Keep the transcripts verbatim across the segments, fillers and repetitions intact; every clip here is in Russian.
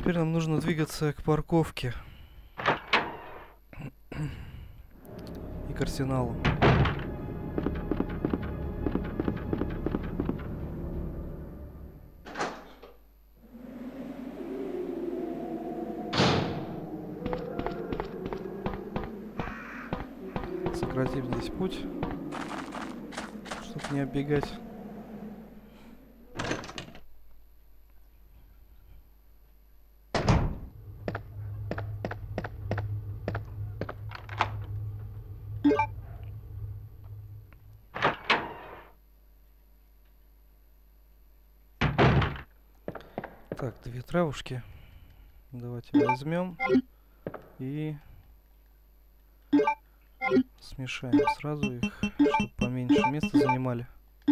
теперь нам нужно двигаться к парковке и к арсеналу. Сократим здесь путь, чтобы не оббегать. Так, две травушки. Давайте возьмем и смешаем сразу их, чтобы поменьше места занимали.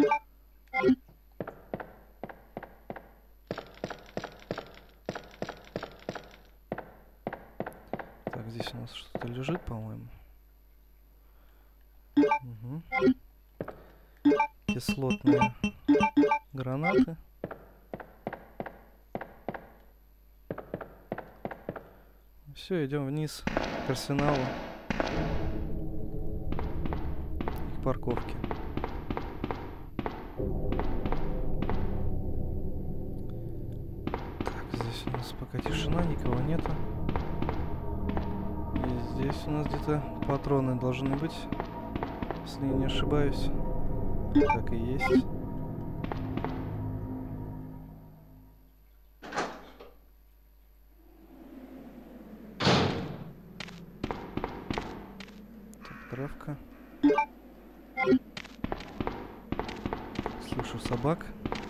Так, здесь у нас что-то лежит, по-моему. Угу. Кислотные гранаты. Все, идем вниз к арсеналу и к парковке. Так, здесь у нас пока тишина, никого нету. И здесь у нас где-то патроны должны быть, если я не ошибаюсь. Так и есть. Травка. Слышу собак.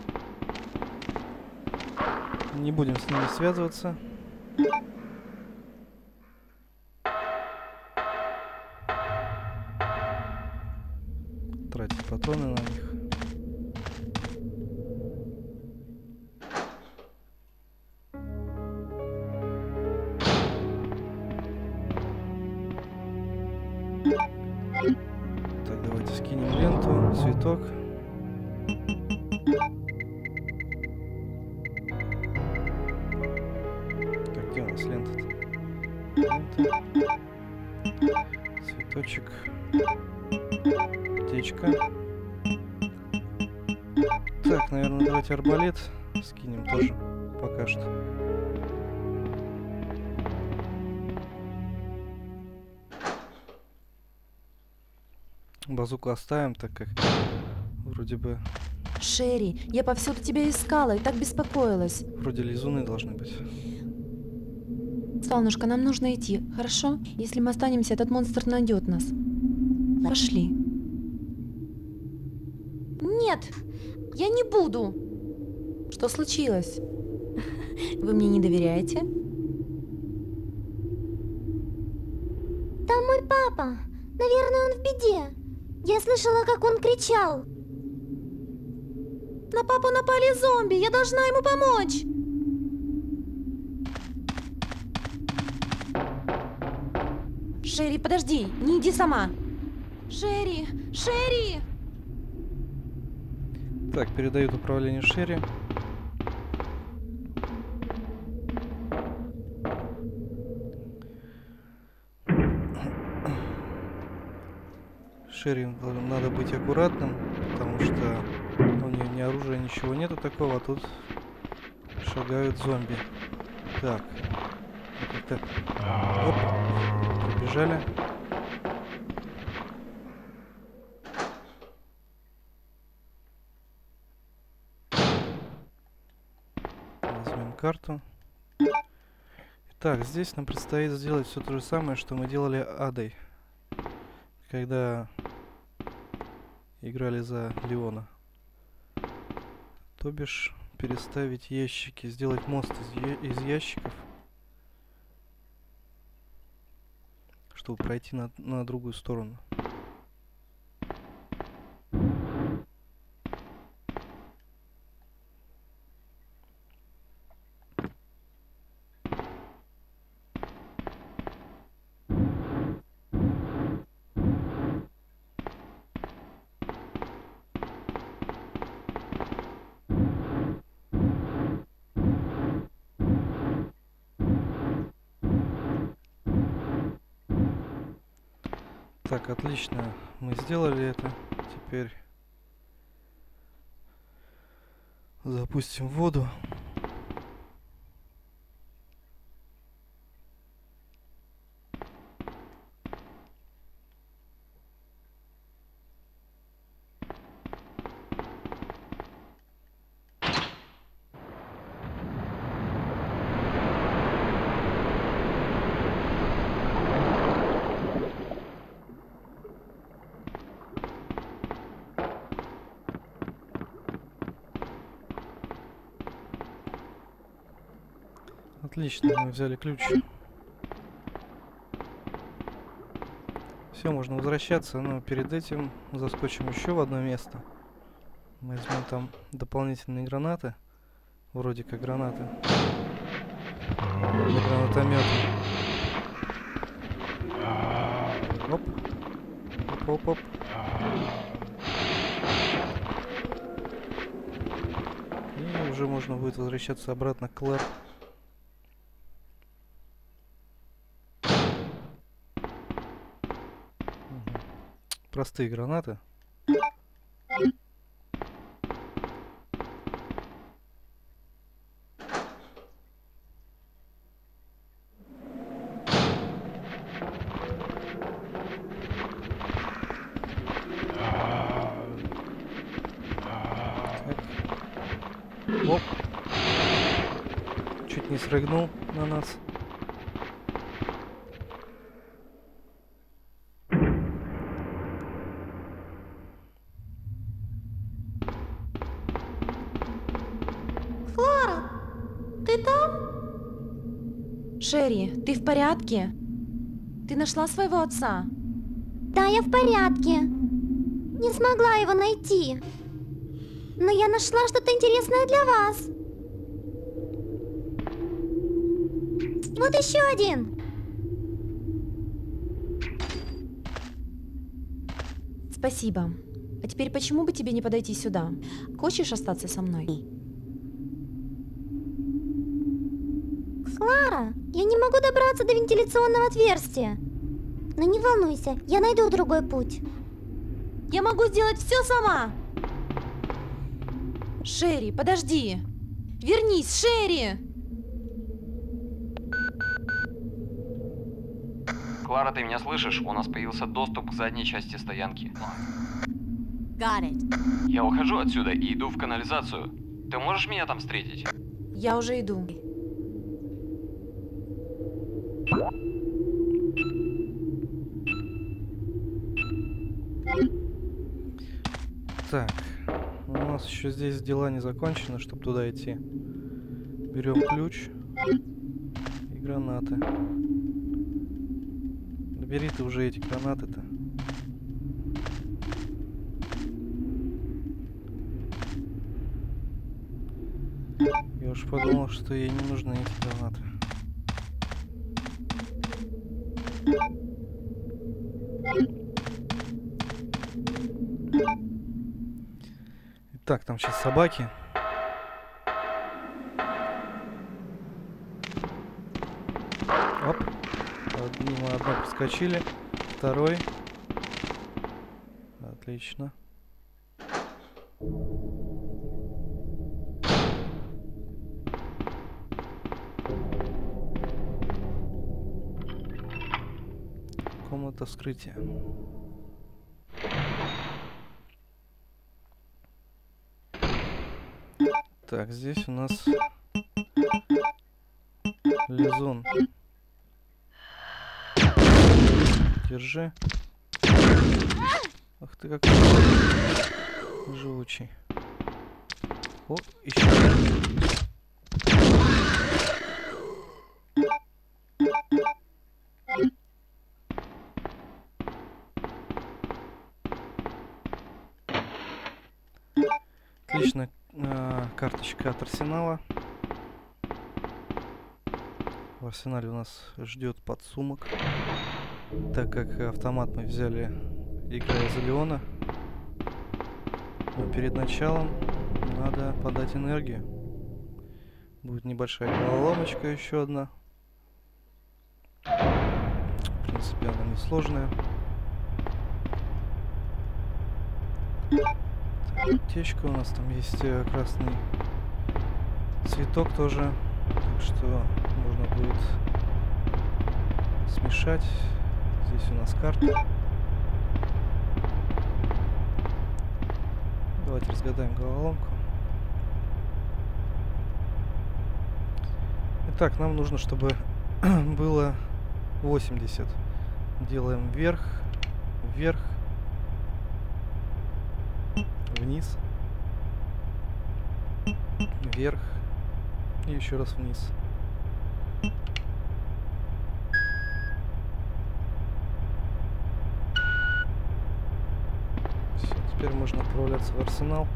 Не будем с ними связываться. Тратить патроны на них. Так, давайте скинем ленту, цветок. Так, где у нас лента-то? Лента. Цветочек. Аптечка. Так, наверное, давайте арбалет скинем тоже пока что. Базуку оставим, так как вроде бы... Шерри, я повсюду тебя искала и так беспокоилась. Вроде лизуны должны быть. Солнышко, нам нужно идти, хорошо? Если мы останемся, этот монстр найдет нас. Пошли. Нет, я не буду. Что случилось? Вы мне не доверяете? Там мой папа. Наверное, он в беде. Я слышала, как он кричал. На папу напали зомби, я должна ему помочь. Шерри, подожди, не иди сама. Шерри, Шерри! Так, передают управление Шерри. Шерри надо быть аккуратным, потому что у нее ни оружия, ничего нету такого, а тут шагают зомби. Так, как-то... Оп, побежали. Возьмем карту. Итак, здесь нам предстоит сделать все то же самое, что мы делали Адой, когда играли за Леона. То бишь переставить ящики, сделать мост из, я из ящиков, чтобы пройти на, на другую сторону. Так, отлично. Мы сделали это. Теперь запустим воду. Отлично, мы взяли ключ. Все, можно возвращаться, но перед этим заскочим еще в одно место. Мы возьмем там дополнительные гранаты. Вроде как гранаты. Для гранатомета. Оп. Оп-оп-оп. И уже можно будет возвращаться обратно к Клэр. Простые гранаты. Оп. Чуть не срыгнул на нас. Клара, ты там? Шерри, ты в порядке? Ты нашла своего отца? Да, я в порядке. Не смогла его найти. Но я нашла что-то интересное для вас. Вот еще один. Спасибо. А теперь почему бы тебе не подойти сюда? Хочешь остаться со мной? Клара, я не могу добраться до вентиляционного отверстия. Но не волнуйся, я найду другой путь. Я могу сделать все сама! Шерри, подожди! Вернись, Шерри! Клара, ты меня слышишь? У нас появился доступ к задней части стоянки. Got it. Я ухожу отсюда и иду в канализацию. Ты можешь меня там встретить? Я уже иду. Так, у нас еще здесь дела не закончены, чтобы туда идти. Берем ключ и гранаты. Да бери ты уже эти гранаты-то. Я уж подумал, что ей не нужны эти гранаты. Так, там сейчас собаки. Оп. Мимо одной проскочили. Второй. Отлично. Комната вскрытия. Так, здесь у нас Лизун. Держи. Ах ты какой живучий. О, еще. Отлично. А, карточка от арсенала. В арсенале у нас ждет подсумок. Так как автомат мы взяли, играя за Леона. Но перед началом надо подать энергию. Будет небольшая головоломочка еще одна. В принципе, она несложная. Так, аптечка у нас, там есть э, красный цветок тоже, так что можно будет смешать. Здесь у нас карта. Давайте разгадаем головоломку. Итак, нам нужно, чтобы было восемьдесят. Делаем вверх, вверх, вниз, вверх и еще раз вниз. Все, теперь можно отправляться в арсенал.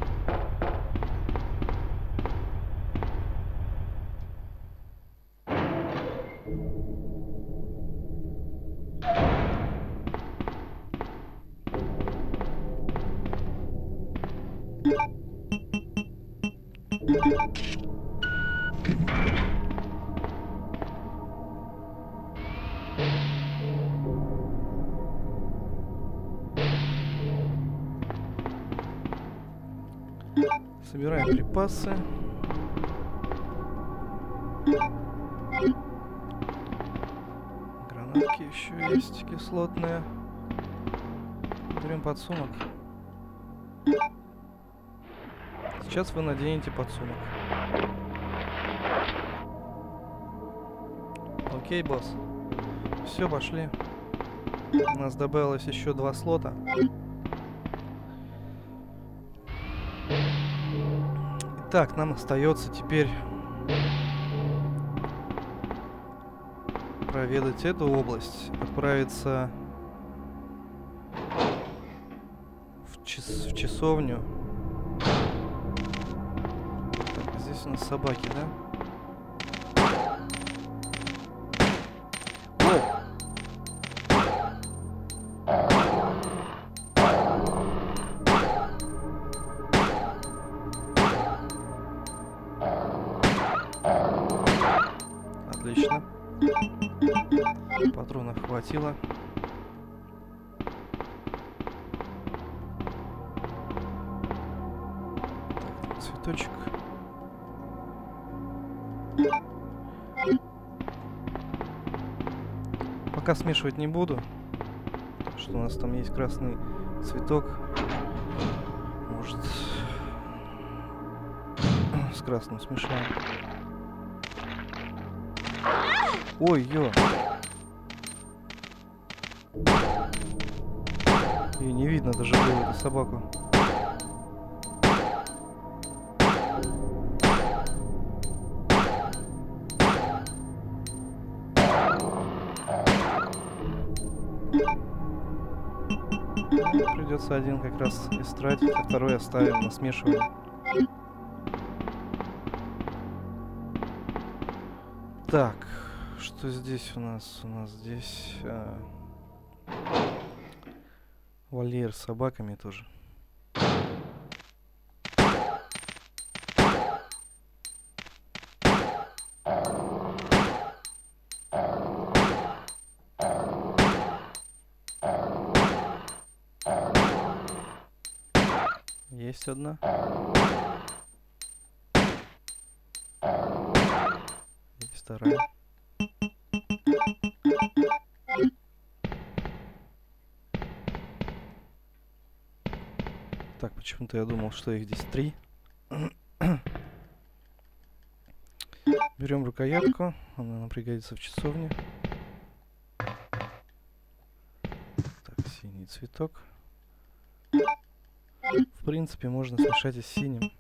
Собираем припасы. Гранатки еще есть кислотные. Берем подсумок. Сейчас вы наденете подсумок. Окей, босс. Все, пошли. У нас добавилось еще два слота. Так, нам остается теперь проведать эту область, отправиться в, час в часовню. Так, здесь у нас собаки, да? Отлично. Патронов хватило. Так, цветочек. Пока смешивать не буду, потому что у нас там есть красный цветок. Может, с красным смешаем. Ой, ё. Её не видно даже было, эту собаку. Придется один как раз истратить, а второй оставим на смешивание. Так. Что здесь у нас? У нас здесь а, вольер с собаками тоже. Есть одна. Есть вторая. Так, почему-то я думал, что их здесь три. Берем рукоятку, она нам пригодится в часовне. Так, синий цветок. В принципе, можно смешать и с синим.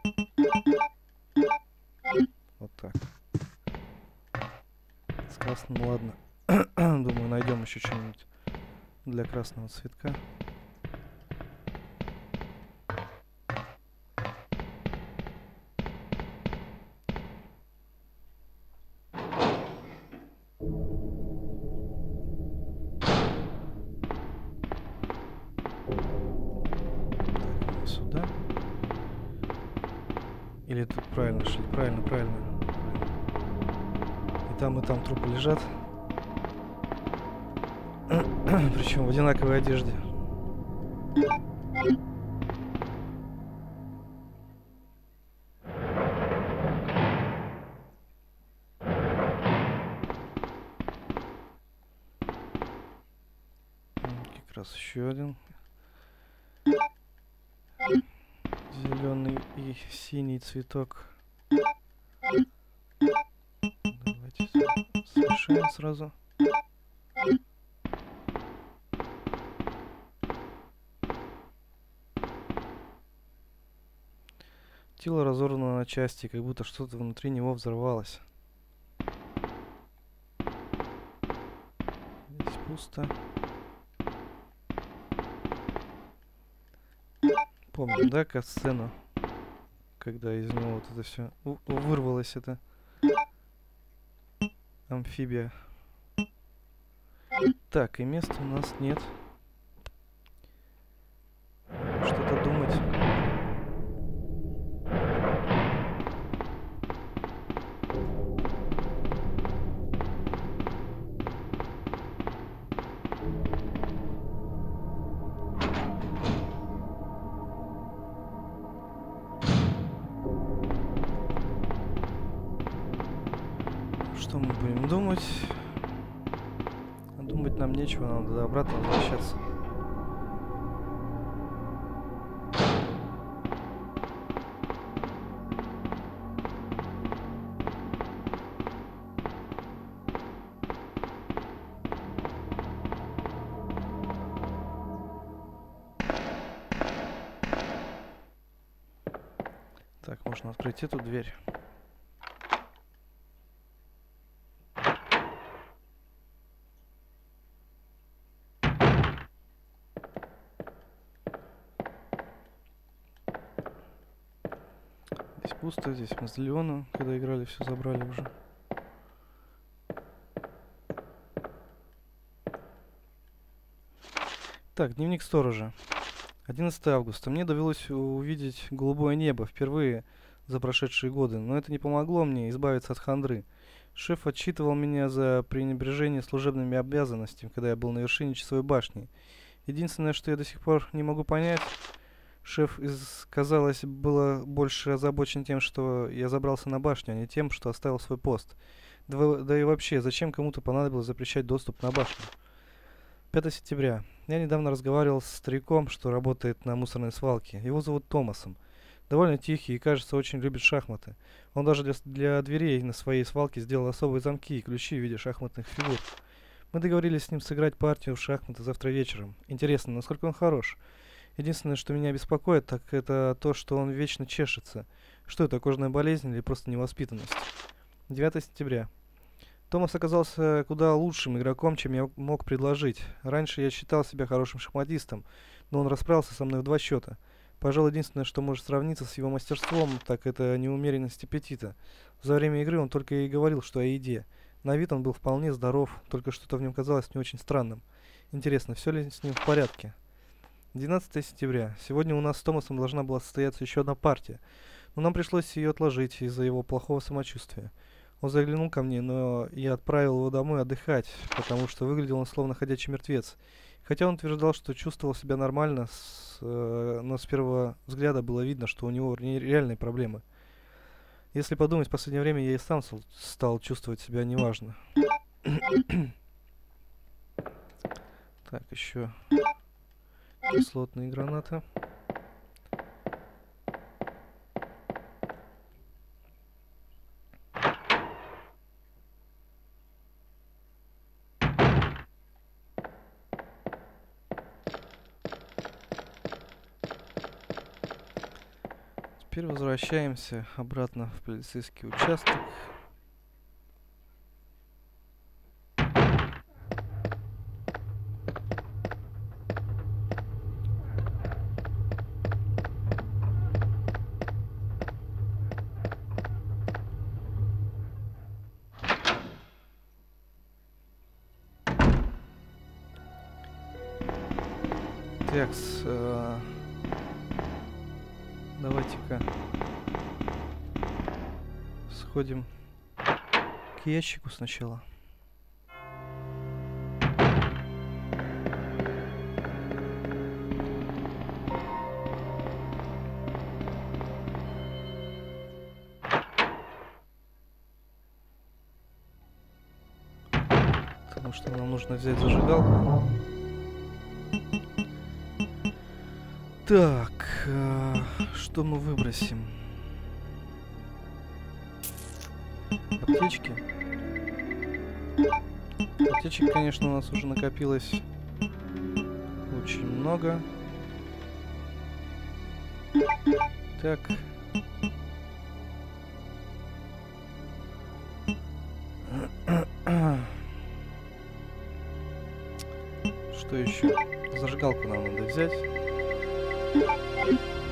Вот так. С красным, ладно. Думаю, найдем еще что-нибудь для красного цветка. Сюда. Или тут правильно шли? Правильно, правильно. И там, и там трупы лежат. Причем в одинаковой одежде. Сейчас еще один. Зеленый и синий цветок. Давайте смешаем сразу. Тело разорвано на части, как будто что-то внутри него взорвалось. Здесь пусто. Помню, да, кат-сцену, когда из него вот это все вырвалось, это амфибия. Так, и места у нас нет. Что-то думать. Что мы будем думать? Думать нам нечего, надо обратно возвращаться. Так, можно открыть эту дверь. Здесь пусто, здесь мы с Леоном, когда играли, все забрали уже. Так, дневник сторожа. одиннадцатое августа. Мне довелось увидеть голубое небо впервые за прошедшие годы, но это не помогло мне избавиться от хандры. Шеф отчитывал меня за пренебрежение служебными обязанностями, когда я был на вершине часовой башни. Единственное, что я до сих пор не могу понять, шеф, из, казалось, было больше озабочен тем, что я забрался на башню, а не тем, что оставил свой пост. Да, да и вообще, зачем кому-то понадобилось запрещать доступ на башню? пятое сентября. Я недавно разговаривал с стариком, что работает на мусорной свалке. Его зовут Томасом. Довольно тихий и, кажется, очень любит шахматы. Он даже для, для дверей на своей свалке сделал особые замки и ключи в виде шахматных фигур. Мы договорились с ним сыграть партию в шахматы завтра вечером. Интересно, насколько он хорош. Единственное, что меня беспокоит, так это то, что он вечно чешется. Что это, кожная болезнь или просто невоспитанность? девятое сентября. Томас оказался куда лучшим игроком, чем я мог предложить. Раньше я считал себя хорошим шахматистом, но он расправился со мной в два счета. Пожалуй, единственное, что может сравниться с его мастерством, так это неумеренность аппетита. За время игры он только и говорил, что о еде. На вид он был вполне здоров, только что-то в нем казалось не очень странным. Интересно, все ли с ним в порядке? двенадцатое сентября. Сегодня у нас с Томасом должна была состояться еще одна партия, но нам пришлось ее отложить из-за его плохого самочувствия. Он заглянул ко мне, но я отправил его домой отдыхать, потому что выглядел он словно ходячий мертвец. Хотя он утверждал, что чувствовал себя нормально, с, э, но с первого взгляда было видно, что у него реальные проблемы. Если подумать, в последнее время я и сам стал чувствовать себя неважно. Так, еще кислотные гранаты. Теперь возвращаемся обратно в полицейский участок. Такс, э, давайте-ка сходим к ящику сначала. Потому что нам нужно взять зажигалку. Так, э, что мы выбросим? Аптечки. Аптечек, конечно, у нас уже накопилось очень много. Так. Что еще? Зажигалку нам надо взять.